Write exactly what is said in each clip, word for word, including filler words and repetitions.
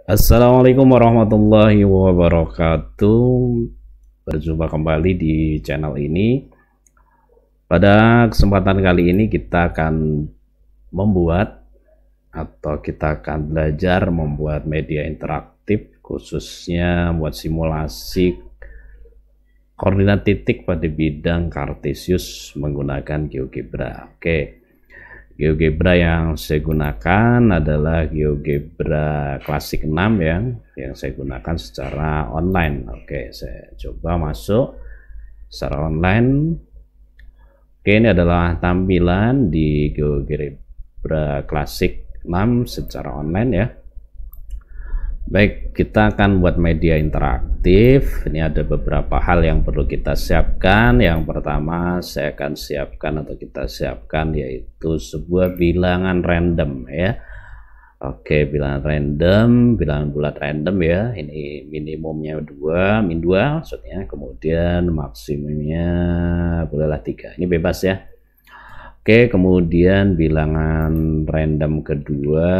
Assalamualaikum warahmatullahi wabarakatuh. Berjumpa kembali di channel ini. Pada kesempatan kali ini kita akan membuat atau kita akan belajar membuat media interaktif, khususnya membuat simulasi koordinat titik pada bidang Cartesius menggunakan GeoGebra. Oke. GeoGebra yang saya gunakan adalah GeoGebra klasik enam ya, yang saya gunakan secara online. Oke, saya coba masuk secara online. Oke, ini adalah tampilan di GeoGebra klasik enam secara online ya. Baik, kita akan buat media interaktif. Ini ada beberapa hal yang perlu kita siapkan. Yang pertama saya akan siapkan atau kita siapkan yaitu sebuah bilangan random ya. Oke, bilangan random, bilangan bulat random ya. Ini minimumnya dua, min dua maksudnya. Kemudian maksimumnya bolehlah tiga. Ini bebas ya. Oke, kemudian bilangan random kedua.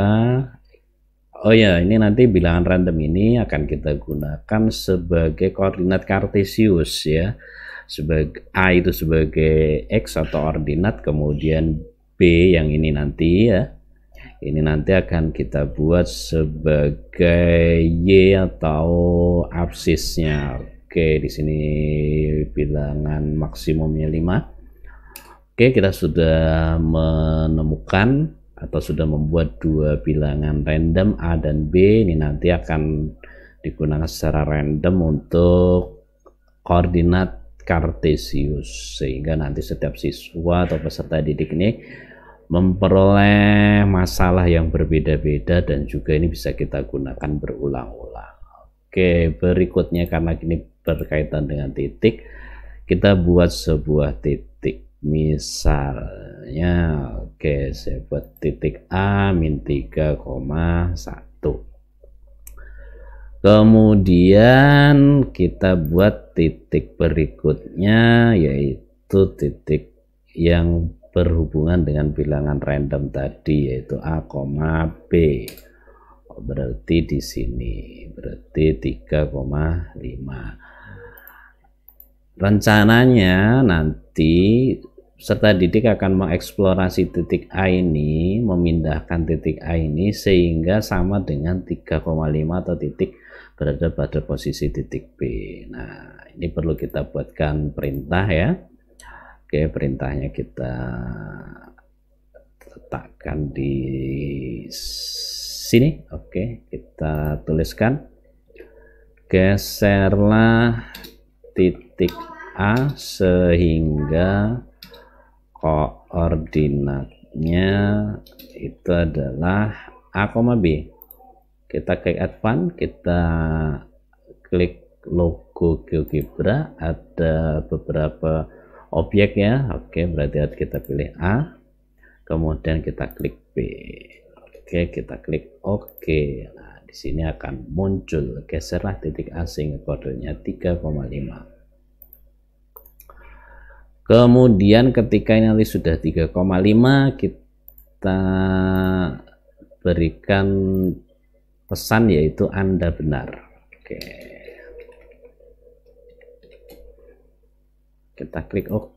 Oh ya, ini nanti bilangan random ini akan kita gunakan sebagai koordinat Cartesius ya. Sebagai A itu sebagai X atau ordinat, kemudian B yang ini nanti ya. Ini nanti akan kita buat sebagai Y atau absisnya. Oke, di sini bilangan maksimumnya lima. Oke, kita sudah menemukan atau sudah membuat dua bilangan random A dan B. Ini nanti akan digunakan secara random untuk koordinat Cartesius, sehingga nanti setiap siswa atau peserta didik ini memperoleh masalah yang berbeda-beda dan juga ini bisa kita gunakan berulang-ulang. Oke, berikutnya karena ini berkaitan dengan titik, kita buat sebuah titik. Misalnya, oke, saya buat titik A min tiga koma satu. Kemudian kita buat titik berikutnya yaitu titik yang berhubungan dengan bilangan random tadi yaitu A, B. Oh, berarti di sini berarti tiga koma lima. Rencananya nanti peserta didik akan mengeksplorasi titik A ini, memindahkan titik A ini sehingga sama dengan tiga koma lima atau titik berada pada posisi titik B. Nah, ini perlu kita buatkan perintah ya. Oke, perintahnya kita letakkan di sini. Oke, kita tuliskan geserlah titik A sehingga koordinatnya itu adalah A, B. Kita klik advance, kita klik logo GeoGebra, ada beberapa objek ya. Oke, berarti kita pilih A, kemudian kita klik B. Oke, kita klik OK. Nah, di sini akan muncul geserlah titik A sehingga koordinatnya tiga koma lima. Kemudian ketika ini nanti sudah tiga koma lima, kita berikan pesan yaitu Anda benar. Oke. Kita klik OK.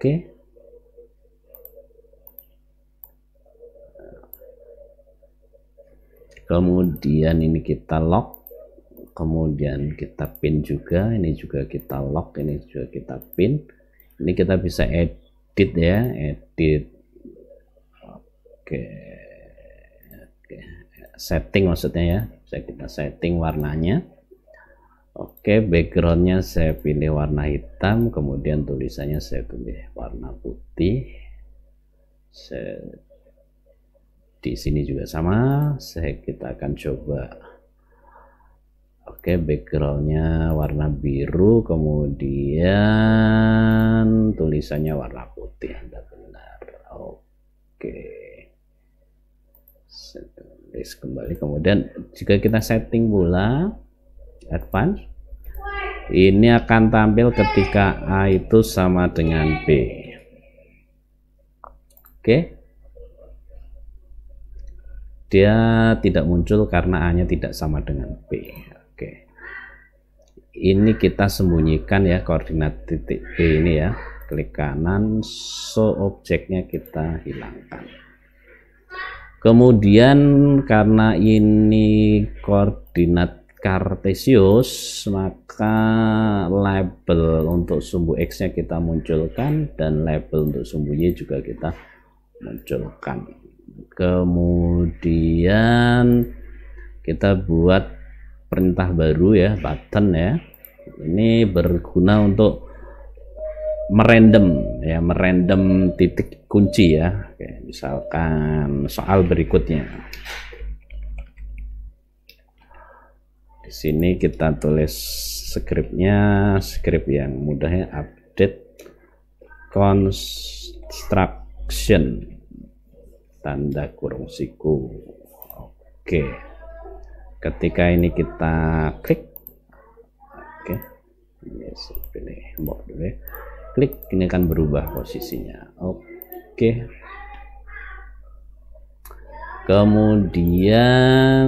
Kemudian ini kita lock. Kemudian kita pin juga. Ini juga kita lock. Ini juga kita pin. Ini kita bisa edit ya, edit. Oke, oke, setting maksudnya ya. Bisa kita setting warnanya. Oke, backgroundnya saya pilih warna hitam, kemudian tulisannya saya pilih warna putih. Saya, di sini juga sama. Saya kita akan coba. Oke, backgroundnya warna biru, kemudian tulisannya warna putih. Anda benar. Oke, saya tulis kembali. Kemudian jika kita setting pula advance, ini akan tampil ketika A itu sama dengan B. Oke, dia tidak muncul karena A nya tidak sama dengan B. Oke, ini kita sembunyikan ya koordinat titik B ini ya, klik kanan, show objeknya kita hilangkan. Kemudian karena ini koordinat kartesius, maka label untuk sumbu X nya kita munculkan dan label untuk sumbu Y juga kita munculkan. Kemudian kita buat perintah baru ya, button ya. Ini berguna untuk merandom ya, merandom titik kunci ya. Oke, misalkan soal berikutnya. Di sini kita tulis skripnya, skrip yang mudahnya update construction tanda kurung siku. Oke, ketika ini kita klik, oke, yes, pilih mode dulu ya. Klik, ini akan berubah posisinya. Oke, kemudian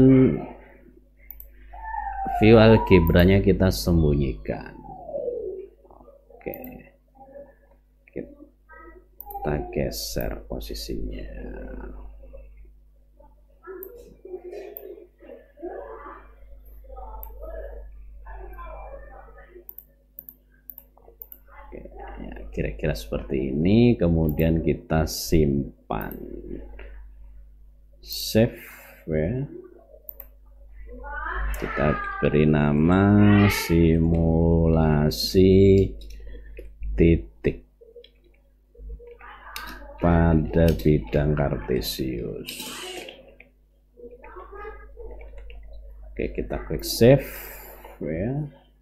view algebranya kita sembunyikan. Oke, kita geser posisinya. Oke, ya, kira-kira seperti ini. Kemudian kita simpan, save ya. Kita beri nama simulasi titik pada bidang kartesius. Oke, kita klik save ya.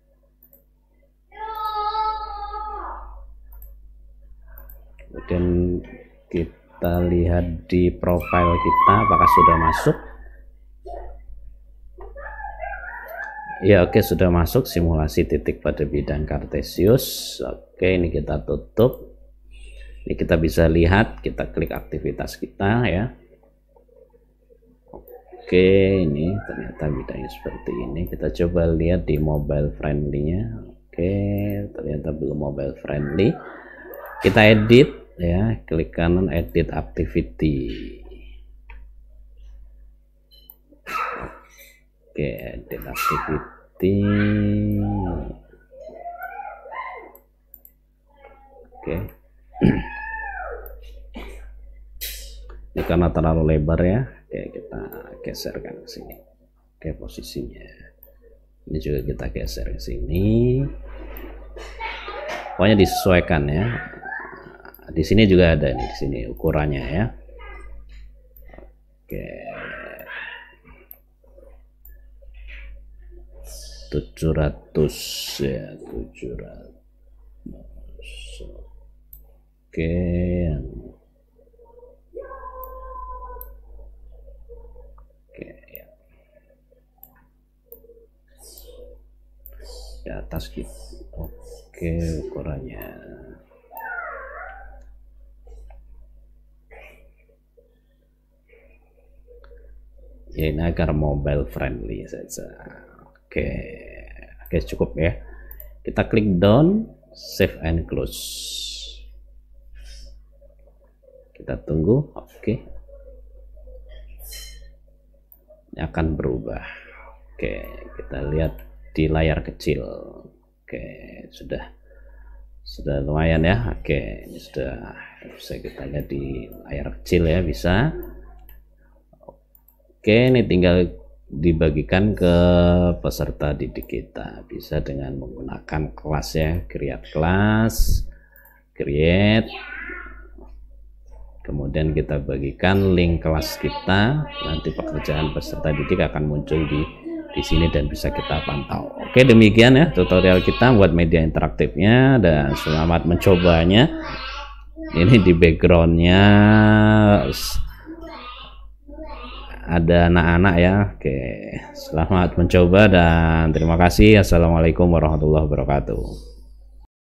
Kemudian kita lihat di profil kita apakah sudah masuk. Ya, oke, sudah masuk simulasi titik pada bidang kartesius. Oke, ini kita tutup. Ini kita bisa lihat, kita klik aktivitas kita ya. Oke, ini ternyata bidangnya seperti ini. Kita coba lihat di mobile friendly-nya. Oke, ternyata belum mobile friendly. Kita edit ya, klik kanan edit activity. Oke, edit activity. Oke. Ini karena terlalu lebar ya. Oke, kita geserkan ke sini. Oke, posisinya. Ini juga kita geser ke sini. Pokoknya disesuaikan ya. Di sini juga ada nih, di sini ukurannya ya. Oke. tujuh ratus ya, tujuh ratus. Oke. Oke ya. Di atas gitu. Oke, ukurannya. Ya, ini agar mobile friendly saja. Oke, oke, cukup ya. Kita klik down, save and close. Kita tunggu. Oke, ini akan berubah. Oke, kita lihat di layar kecil. Oke, sudah sudah lumayan ya. Oke, ini sudah bisa kita lihat di layar kecil ya, bisa. Oke, ini tinggal dibagikan ke peserta didik kita, bisa dengan menggunakan kelas ya, create kelas, create, kemudian kita bagikan link kelas kita, nanti pekerjaan peserta didik akan muncul di di sini dan bisa kita pantau. Oke, demikian ya tutorial kita buat media interaktifnya dan selamat mencobanya. Ini di backgroundnya ada anak-anak ya. Oke, selamat mencoba dan terima kasih. Assalamualaikum warahmatullahi wabarakatuh.